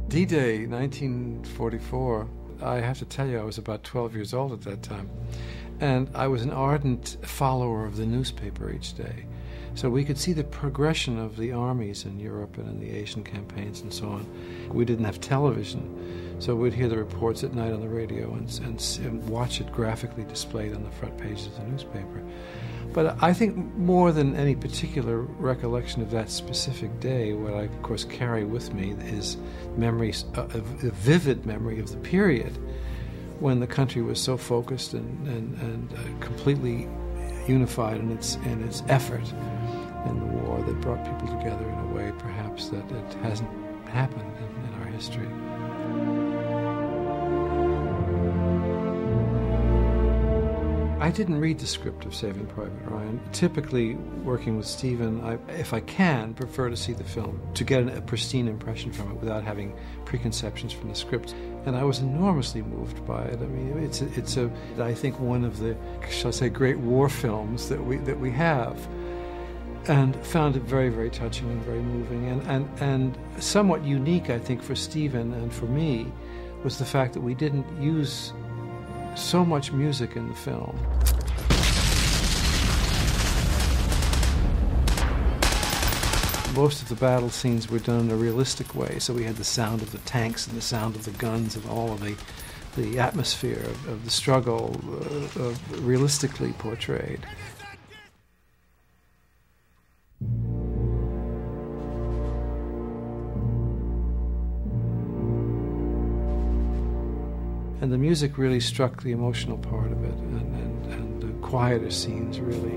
D-Day, 1944, I have to tell you, I was about 12 years old at that time. And I was an ardent follower of the newspaper each day. So we could see the progression of the armies in Europe and in the Asian campaigns and so on. We didn't have television, so we'd hear the reports at night on the radio and watch it graphically displayed on the front pages of the newspaper. But I think more than any particular recollection of that specific day, what I, of course, carry with me is memories, a vivid memory of the period when the country was so focused and completely unified in its effort in the war that brought people together in a way perhaps that it hasn't happened in our history. I didn't read the script of Saving Private Ryan. Typically, working with Steven, if I can, prefer to see the film to get a pristine impression from it without having preconceptions from the script. And I was enormously moved by it. I mean, it's I think one of the, shall I say, great war films that we have, and found it very, very touching and very moving, and somewhat unique, I think, for Steven and for me, was the fact that we didn't use so much music in the film. Most of the battle scenes were done in a realistic way, so we had the sound of the tanks and the sound of the guns and all of the atmosphere of the struggle realistically portrayed. And the music really struck the emotional part of it, and the quieter scenes really.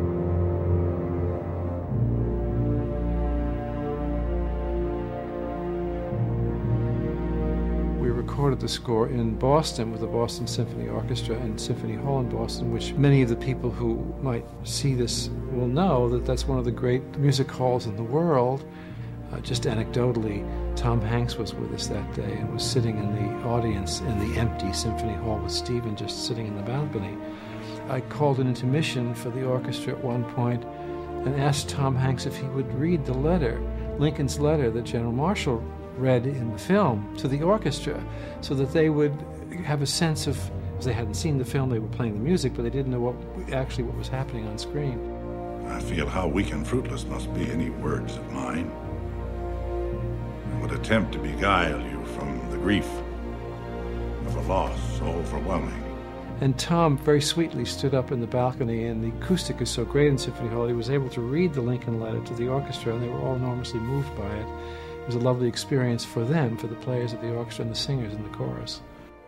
We recorded the score in Boston with the Boston Symphony Orchestra and Symphony Hall in Boston, which many of the people who might see this will know that that's one of the great music halls in the world. Just anecdotally, Tom Hanks was with us that day and was sitting in the audience in the empty Symphony Hall with Steven just sitting in the balcony. I called an intermission for the orchestra at one point and asked Tom Hanks if he would read the letter, Lincoln's letter that General Marshall read in the film to the orchestra, so that they would have a sense of, because they hadn't seen the film, they were playing the music, but they didn't know what was happening on screen. I feel how weak and fruitless must be any words of mine. Would attempt to beguile you from the grief of a loss so overwhelming. And Tom very sweetly stood up in the balcony, and the acoustic is so great in Symphony Hall, he was able to read the Lincoln letter to the orchestra, and they were all enormously moved by it. It was a lovely experience for them, for the players of the orchestra and the singers in the chorus.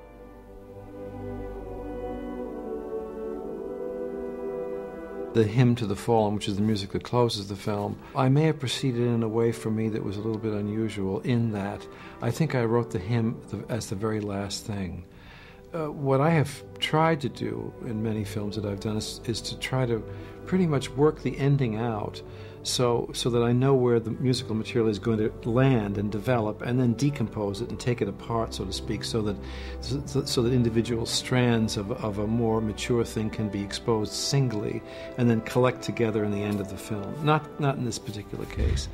The Hymn to the Fallen, which is the music that closes the film, I may have proceeded in a way for me that was a little bit unusual in that I think I wrote the hymn as the very last thing. What I have tried to do in many films that I've done is to try to pretty much work the ending out so that I know where the musical material is going to land and develop, and then decompose it and take it apart, so to speak, so that individual strands of a more mature thing can be exposed singly and then collect together in the end of the film. Not in this particular case.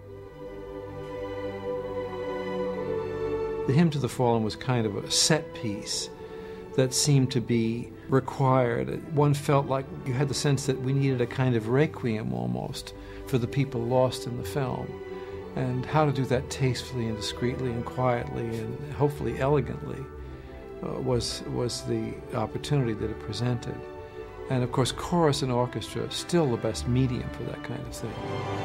The Hymn to the Fallen was kind of a set piece that seemed to be required. One felt like you had the sense that we needed a kind of requiem almost for the people lost in the film, and how to do that tastefully and discreetly and quietly and hopefully elegantly was the opportunity that it presented. And of course, chorus and orchestra still the best medium for that kind of thing.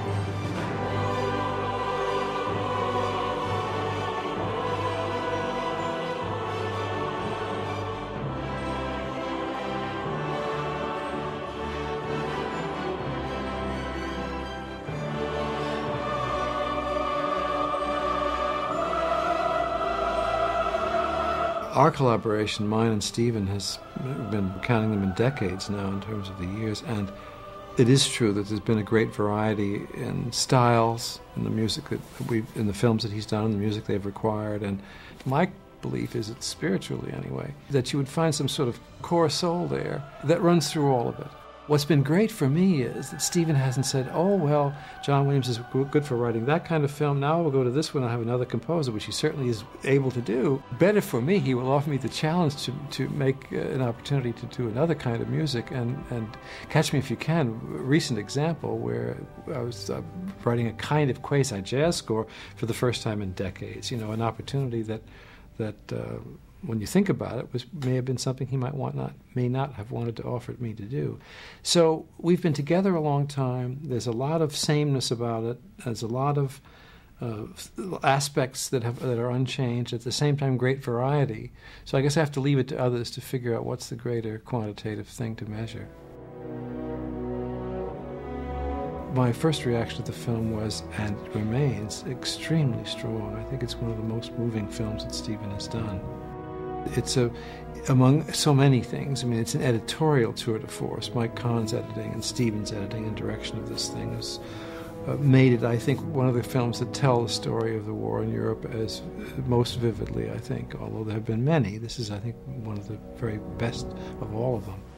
Our collaboration, mine and Steven, has been counting them in decades now in terms of the years, and it is true that there's been a great variety in styles in the music in the films that he's done, and the music they've required, and my belief is, it's spiritually anyway, that you would find some sort of core soul there that runs through all of it. What's been great for me is that Stephen hasn't said, oh, well, John Williams is good for writing that kind of film. Now we'll go to this one and have another composer, which he certainly is able to do. Better for me, he will offer me the challenge to make an opportunity to do another kind of music. And Catch Me If You Can, a recent example where I was writing a kind of quasi-jazz score for the first time in decades. You know, an opportunity that when you think about it, may have been something he may not have wanted to offer me to do. So we've been together a long time. There's a lot of sameness about it. There's a lot of aspects that are unchanged. At the same time, great variety. So I guess I have to leave it to others to figure out what's the greater quantitative thing to measure. My first reaction to the film was, and remains, extremely strong. I think it's one of the most moving films that Stephen has done. It's among so many things. I mean, it's an editorial tour de force. Mike Kahn's editing and Stephen's editing and direction of this thing has made it, I think, one of the films that tell the story of the war in Europe as most vividly, I think, although there have been many. This is, I think, one of the very best of all of them.